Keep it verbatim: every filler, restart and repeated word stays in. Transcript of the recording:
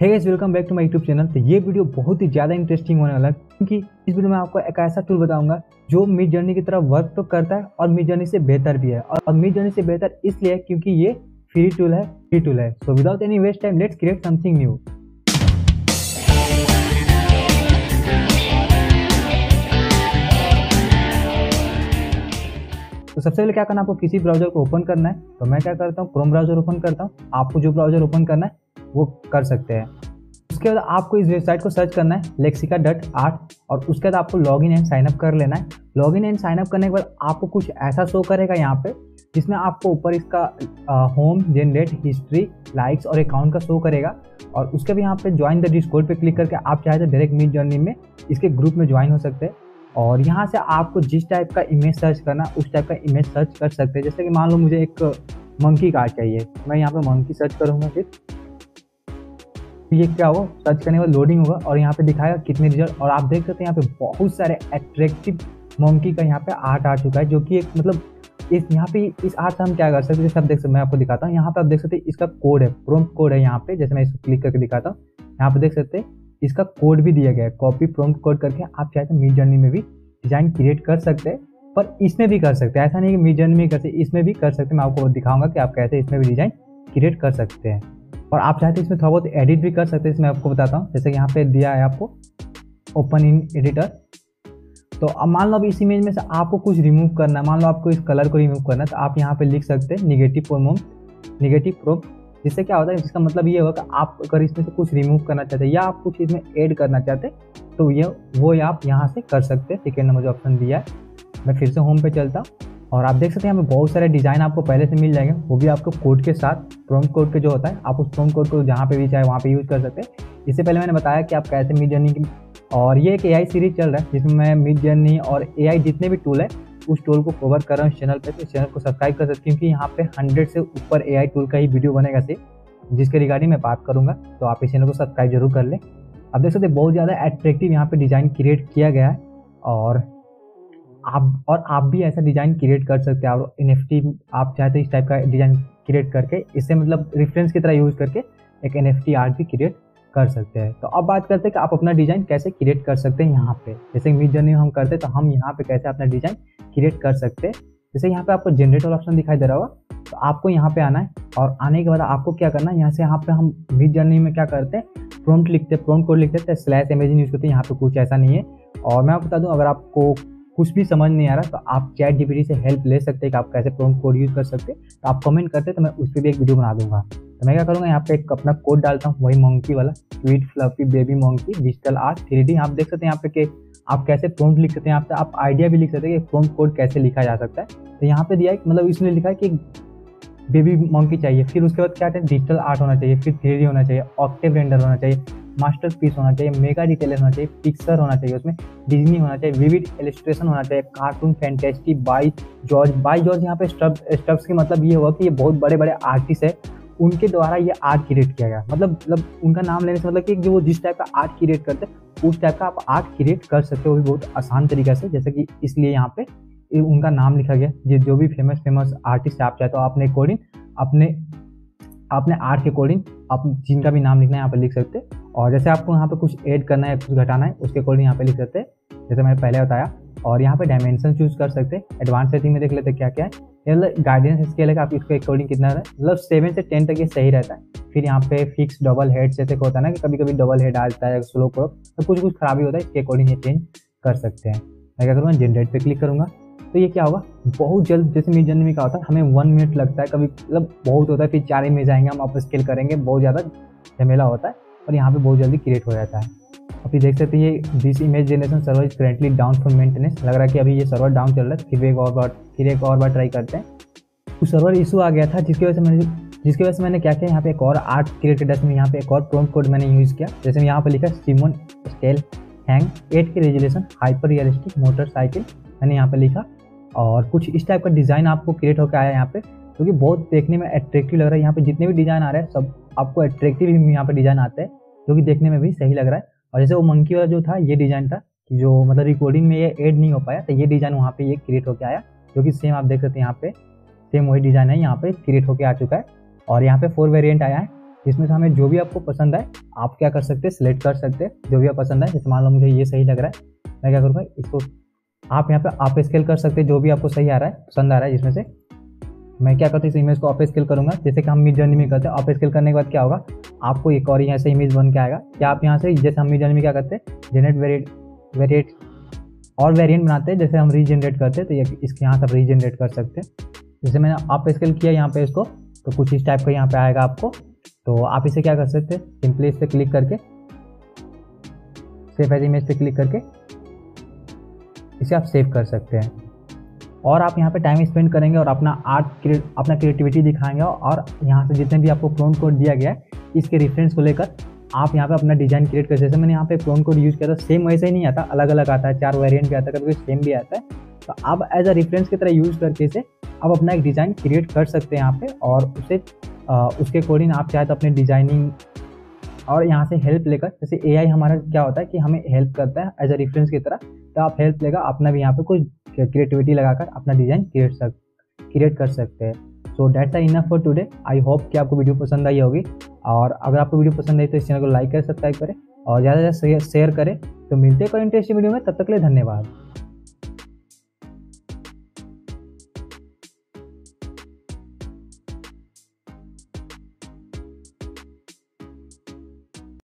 Hey guys, welcome back to my YouTube channel. तो ये video बहुत ही ज़्यादा इंटरेस्टिंग होने वाला है क्योंकि इस वीडियो में आपको एक ऐसा टूल बताऊंगा जो मिड जर्नी की तरह वर्क तो करता है और मिड जर्नी से बेहतर भी है। और मिड जर्नी से बेहतर इसलिए है क्योंकि ये फ्री टूल है फ्री टूल है so without any waste time let's create something new. तो सबसे पहले क्या करना है, आपको किसी ब्राउजर को ओपन करना है। तो मैं क्या करता हूँ, क्रोम ब्राउजर ओपन करता हूँ। आपको जो ब्राउजर ओपन करना है वो कर सकते हैं। उसके बाद आपको इस वेबसाइट को सर्च करना है लेक्सिका डॉट आर्ट और उसके बाद आपको लॉगिन एंड साइन अप कर लेना है। लॉगिन एंड साइन अप करने के बाद आपको कुछ ऐसा शो करेगा यहाँ पे, जिसमें आपको ऊपर इसका होम जनरेट हिस्ट्री लाइक्स और अकाउंट का शो करेगा। और उसके भी यहाँ पे ज्वाइन द डिस्कॉर्ड पे क्लिक करके आप चाहे तो डायरेक्ट मिड जर्नी में इसके ग्रुप में ज्वाइन हो सकते हैं। और यहाँ से आपको जिस टाइप का इमेज सर्च करना उस टाइप का इमेज सर्च कर सकते हैं। जैसे कि मान लो मुझे एक मंकी कार्ड चाहिए, मैं यहाँ पे मंकी सर्च करूँगा। फिर ये क्या होगा, सर्च करने के बाद लोडिंग होगा और यहाँ पे दिखाएगा कितने रिजल्ट। और आप देख सकते हैं यहाँ पे बहुत सारे अट्रैक्टिव मंकी का यहाँ पे आर्ट आ चुका है, जो कि एक मतलब इस यहाँ पे इस आर्ट से हम क्या कर सकते हैं, सब देख सकते, मैं आपको दिखाता हूँ। यहाँ पे आप देख सकते हैं इसका कोड है, प्रॉम्प्ट कोड है यहाँ पे। जैसे मैं इसको क्लिक करके दिखाता हूँ, यहाँ पे देख सकते हैं इसका कोड भी दिया गया है। कॉपी प्रॉम्प्ट कोड करके आप चाहे तो मिड जर्नी में भी डिजाइन क्रिएट कर सकते हैं, पर इसमें भी कर सकते हैं। ऐसा नहीं कि मिड जर्नी में कर सकते, इसमें भी कर सकते हैं। मैं आपको दिखाऊंगा कि आप कैसे इसमें भी डिजाइन क्रिएट कर सकते हैं। और आप चाहते हैं इसमें थोड़ा बहुत एडिट भी कर सकते हैं, इसमें आपको बताता हूँ। जैसे कि यहाँ पे दिया है आपको ओपन इन एडिटर। तो अब मान लो अब इस इमेज में से आपको कुछ रिमूव करना है, मान लो आपको इस कलर को रिमूव करना है, तो आप यहाँ पे लिख सकते हैं निगेटिव प्रोम्प्ट निगेटिव प्रोम्प्ट। जिससे क्या होता है, इसका मतलब ये होगा कि आप अगर इसमें से कुछ रिमूव करना चाहते हैं या आप कुछ इसमें ऐड करना चाहते हैं तो ये वो आप यहाँ से कर सकते हैं। सेकेंड नंबर जो ऑप्शन दिया है, मैं फिर से होम पे चलता हूँ और आप देख सकते हैं यहाँ पे बहुत सारे डिज़ाइन आपको पहले से मिल जाएंगे, वो भी आपको कोड के साथ। प्रॉम्प्ट कोड के जो होता है, आप उस प्रॉम्प्ट कोड को जहाँ पे भी चाहे वहाँ पे यूज़ कर सकते हैं। इससे पहले मैंने बताया कि आप कैसे मिड जर्नी की, और ये एक एआई सीरीज चल रहा है जिसमें मैं मिड जर्नी और एआई जितने भी टूल है उस टूल को कवर कर रहा हूँ इस चैनल पे। तो इस चैनल को सब्सक्राइब कर सकते हैं क्योंकि यहाँ पे हंड्रेड से ऊपर एआई टूल का ही वीडियो बनेगा से जिसके रिगार्डिंग मैं बात करूँगा। तो आप इस चैनल को सब्सक्राइब जरूर कर लें। अब देख सकते हैं बहुत ज़्यादा अट्रैक्टिव यहाँ पे डिज़ाइन क्रिएट किया गया है और आप और आप भी ऐसा डिज़ाइन क्रिएट कर सकते हैं। आप एनएफटी आप चाहते हैं इस टाइप का डिज़ाइन क्रिएट करके, इससे मतलब रेफरेंस की तरह यूज़ करके एक एनएफटी आर्ट भी क्रिएट कर सकते हैं। तो अब बात करते हैं कि आप अपना डिज़ाइन कैसे क्रिएट कर सकते हैं। यहाँ पे जैसे मिड जर्नी हम करते हैं तो हम यहाँ पे कैसे अपना डिज़ाइन क्रिएट कर सकते हैं। जैसे यहाँ पे आपको जनरेट वाला ऑप्शन दिखाई दे रहा होगा, तो आपको यहाँ पे आना है और आने के बाद आपको क्या करना है, यहाँ से यहाँ पे हम मिड जर्नी में क्या करते हैं, प्रॉम्प्ट लिखते हैं, प्रॉम्प्ट कोड लिखते हैं, स्लैश इमेजिन यूज़ करते हैं। यहाँ पे कुछ ऐसा नहीं है। और मैं आपको बता दूँ, अगर आपको कुछ भी समझ नहीं आ रहा तो आप चैट जीपीटी से हेल्प ले सकते हैं कि आप कैसे प्रॉम्प्ट कोड यूज़ कर सकते हैं। तो आप कमेंट करते हैं तो मैं उस पर भी एक वीडियो बना दूंगा। तो मैं क्या करूँगा, यहाँ पे एक अपना कोड डालता हूँ, वही मंकी वाला, sweet fluffy baby monkey digital art three D. आप देख सकते हैं यहाँ पे कि आप कैसे प्रॉम्प्ट लिख सकते हैं। यहाँ पे आप आइडिया भी लिख सकते हैं कि प्रॉम्प्ट कोड कैसे लिखा जा सकता है। तो यहाँ पे दिया है, मतलब इसमें लिखा है कि बेबी मंकी चाहिए, फिर उसके बाद क्या है, डिजिटल आर्ट होना चाहिए, फिर थ्री डी होना चाहिए, ऑक्टेव रेंडर होना चाहिए, मास्टर पीस होना चाहिए, मेगा डिटेलर होना चाहिए, पिक्चर होना चाहिए, उसमें डिज्नी होना चाहिए, विविड इलस्ट्रेशन होना चाहिए, cartoon fantasy by George by George. यहाँ पे स्टफ स्टफ्स की मतलब ये हुआ कि ये बहुत बड़े बड़े आर्टिस्ट है, उनके द्वारा ये आर्ट क्रिएट किया गया। मतलब मतलब उनका नाम लेने से मतलब कि जो वो जिस टाइप का आर्ट क्रिएट करते हैं उस टाइप का आप आर्ट क्रिएट कर सकते हो, वो भी बहुत आसान तरीके से। जैसे कि इसलिए यहाँ पे उनका नाम लिखा गया, जो जो भी फेमस फेमस आर्टिस्ट आप चाहे तो अपने अकॉर्डिंग अपने अपने आर्ट के अकॉर्डिंग आप जिनका भी नाम लिखना है यहाँ पे लिख सकते हैं। और जैसे आपको यहाँ पे कुछ ऐड करना है, कुछ घटाना है, उसके अकॉर्डिंग यहाँ पे लिख सकते हैं, जैसे मैंने पहले बताया। और यहाँ पे डायमेंशन चूज कर सकते हैं। एडवांस सेटिंग में देख लेते हैं क्या क्या है। ये मतलब गाइडेंस स्केल है कि आप इसके अकॉर्डिंग कितना है, मतलब सेवन से टेन तक ये सही रहता है। फिर यहाँ पे फिक्स डबल हेड जैसे होता है ना कि कभी कभी डबल हेड आ जाता है, स्लो क्रॉप, तो कुछ कुछ खराबी होता है, इसके अकॉर्डिंग ये चेंज कर सकते हैं। मैं क्या करूँगा, जनरेट पे क्लिक करूँगा तो ये क्या होगा, बहुत जल्द, जैसे मिड जर्नी में क्या होता है हमें वन मिनट लगता है, कभी मतलब बहुत होता है, फिर चार इमेज आएंगे, हम आप स्केल करेंगे, बहुत ज़्यादा झमेला होता है और यहाँ पे बहुत जल्दी क्रिएट हो जाता है। अभी देख सकते हैं ये this image generation server is currently down for maintenance. लग रहा है कि अभी ये सर्वर डाउन चल रहा है। फिर एक और बार फिर एक और बार ट्राई करते हैं। कुछ सर्वर इशू आ गया था जिसकी वजह से मैंने जिसकी वजह से मैंने क्या किया, यहाँ पे एक और आर्ट क्रिएटेड है, यहाँ पे एक और प्रॉम्प्ट कोड मैंने यूज़ किया। जैसे यहाँ पे लिखा Simon Stalenhag eight K resolution hyper realistic motorcycle, मैंने यहाँ पे लिखा। और कुछ इस टाइप का डिज़ाइन आपको क्रिएट होकर आया यहाँ पे, क्योंकि तो बहुत देखने में अट्रैक्टिव लग रहा है। यहाँ पे जितने भी डिज़ाइन आ रहे हैं सब आपको अट्रैक्टिव ही यहाँ पे डिज़ाइन आते हैं, जो कि देखने में भी सही लग रहा है। और जैसे वो मंकी वाला जो था, ये डिज़ाइन था जो मतलब रिकॉर्डिंग में ये ऐड नहीं हो पाया, तो ये डिज़ाइन वहाँ पे ये क्रिएट होकर आया, जो कि सेम आप देख सकते हैं यहाँ पे सेम वही डिज़ाइन है, यहाँ पे क्रिएट होकर आ चुका है। और यहाँ पे फोर वेरिएंट आया है। जिसमें से हमें जो भी आपको पसंद आए आप क्या कर सकते हैं, सिलेक्ट कर सकते हैं जो भी आप पसंद आए। जैसे मान लो मुझे ये सही लग रहा है, मैं क्या करूँगा, इसको आप यहाँ पे आप स्केल कर सकते हैं जो भी आपको सही आ रहा है, पसंद आ रहा है। जिसमें से मैं क्या करता हूँ, इस इमेज को अप स्केल करूँगा, जैसे कि हम मिड जर्नी में करते हैं। अप स्केल करने के बाद क्या होगा, आपको एक और यहाँ से इमेज बन के आएगा। क्या आप यहाँ से, जैसे हम मिड जर्नी में क्या करते हैं, जनरेट वेरिएट वेरिएट और वेरिएंट बनाते हैं, जैसे हम रीजनरेट करते हैं, तो ये इसके यहाँ से आप रीजनरेट कर सकते हैं। जैसे मैंने अप स्केल किया यहाँ पे इसको, तो कुछ इस टाइप का यहाँ पे आएगा आपको। तो आप इसे क्या कर सकते हैं, सिंपली इस पर क्लिक करके सेव एज इमेज पे क्लिक करके इसे आप सेव कर सकते हैं। और आप यहाँ पे टाइम स्पेंड करेंगे और अपना आर्ट अपना क्रिएटिविटी दिखाएंगे, और यहाँ से जितने भी आपको प्रोम्प्ट कोड दिया गया है इसके रेफरेंस को लेकर आप यहाँ पे अपना डिजाइन क्रिएट कर। जैसे मैंने यहाँ पे प्रोम्प्ट कोड यूज़ किया था, सेम वैसे ही नहीं आता, अलग अलग आता है, चार वेरिएंट भी आता है, कभी कभी सेम भी आता है। तो आप एज अ रेफरेंस की तरह यूज़ करके इसे आप अपना एक डिज़ाइन क्रिएट कर सकते हैं यहाँ पे, और उसे आ, उसके अकॉर्डिंग आप चाहे तो अपनी डिजाइनिंग और यहाँ से हेल्प लेकर, जैसे एआई हमारा क्या होता है कि हमें हेल्प करता है एज अ रेफरेंस की तरह, तो आप हेल्प लेकर अपना भी यहाँ पे कुछ क्रिएटिविटी लगाकर अपना डिज़ाइन क्रिएट सक क्रिएट कर सकते हैं। So that's enough for today. I hope कि आपको वीडियो पसंद आई होगी, और अगर आपको वीडियो पसंद आई तो इस चैनल को लाइक करें, सब्सक्राइब करें और ज़्यादा से ज़्यादा शेयर करें। तो मिलते हैं कोई इंटरेस्टिंग वीडियो में, तब तक के लिए धन्यवाद।